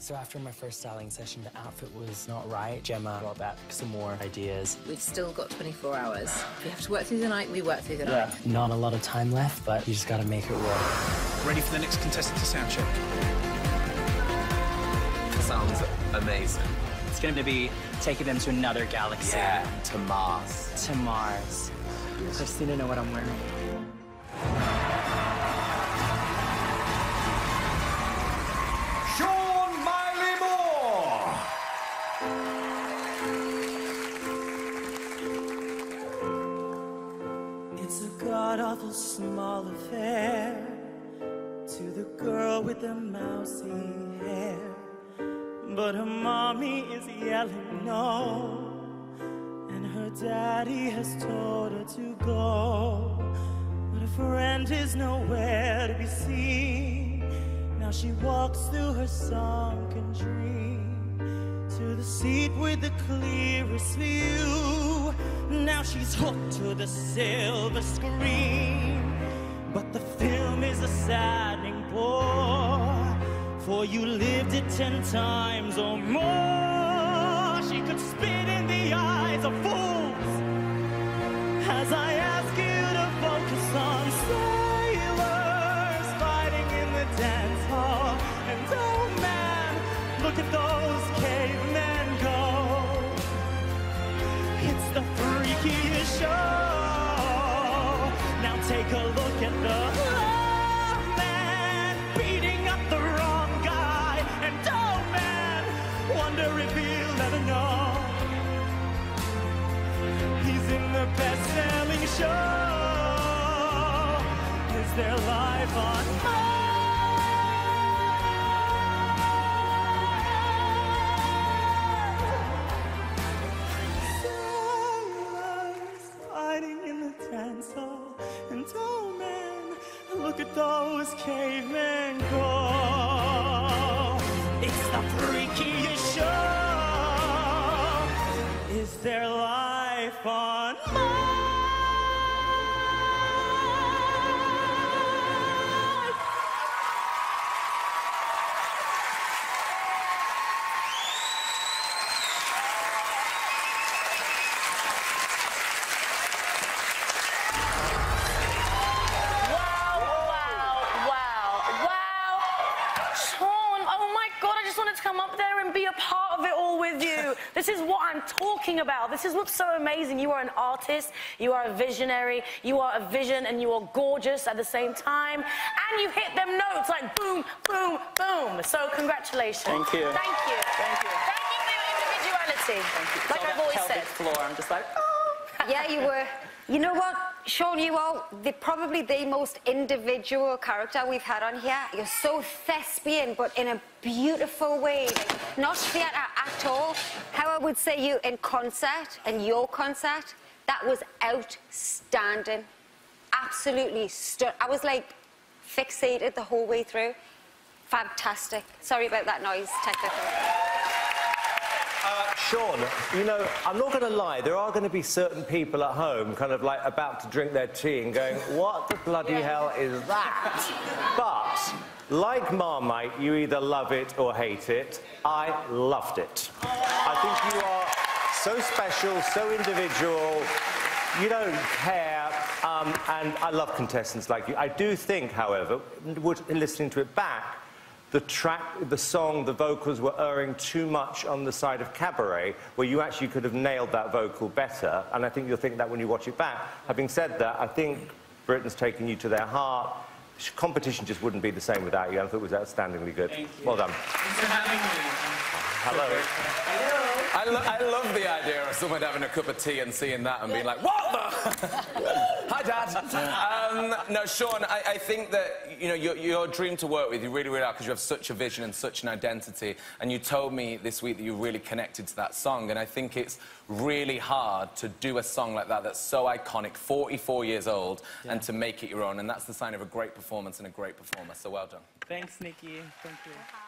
So after my first styling session, the outfit was not right. Gemma brought back some more ideas. We've still got 24 hours. If we have to work through the night, we work through the night. Not a lot of time left, but you just gotta make it work. Ready for the next contestant to sound check? Sounds amazing. It's going to be taking them to another galaxy. Yeah, to Mars. To Mars. I just need to know what I'm wearing. Shaun Myllie-Moore! It's a god-awful small affair to the girl with the mousy hair, but her mommy is yelling no, and her daddy has told her to go, but her friend is nowhere to be seen. Now she walks through her sunken dream to the seat with the clearest view. Now she's hooked to the silver screen, but the film is a saddening bore, for you lived it 10 times or more. She could spit in the eyes of fools as I ask you to focus on sailors fighting in the dance hall. And oh man, look at those cavemen go. It's the freakiest show. Now take a look at the man beating up the wrong guy. And oh man, wonder if he'll ever know he's in the best-selling show. Is there life on Mars? Sailors fighting in the dance hall. And oh man, look at those cavemen go. It's the freakiest show. Is there life on Mars? Come up there and be a part of it all with you. This is what I'm talking about. This is what's so amazing. You are an artist, you are a visionary, you are a vision, and you are gorgeous at the same time. And you hit them notes like boom, boom, boom. So congratulations. Thank you. Thank you. Thank you. Thank you for your individuality. Thank you. Like I've always said. Floor. I'm just like, oh. Yeah, you were. You know what, Shaun, you are probably the most individual character we've had on here. You're so thespian, but in a beautiful way. Like, not theatre at all. How I would say you in concert, and your concert, that was outstanding. Absolutely I was like fixated the whole way through. Fantastic. Sorry about that noise, technical. Shaun, you know, I'm not going to lie, there are going to be certain people at home kind of like about to drink their tea and going, what the bloody hell is that? But, like Marmite, you either love it or hate it. I loved it. I think you are so special, so individual. You don't care, and I love contestants like you. I do think, however, listening to it back, the song, the vocals were erring too much on the side of Cabaret, where you actually could have nailed that vocal better, and I think you'll think that when you watch it back. Having said that, I think Britain's taken you to their heart. Competition just wouldn't be the same without you. I thought it was outstandingly good. Well done. Thanks for having me. Hello. I love the idea of someone having a cup of tea and seeing that and being like, what the? Hi, Dad. No, Shaun, I think that, you know, you're a dream to work with. You really, really are, because you have such a vision and such an identity. And you told me this week that you really connected to that song. And I think it's really hard to do a song like that that's so iconic, 44 years old, and to make it your own. And that's the sign of a great performance and a great performer. So well done. Thanks, Nikki. Thank you.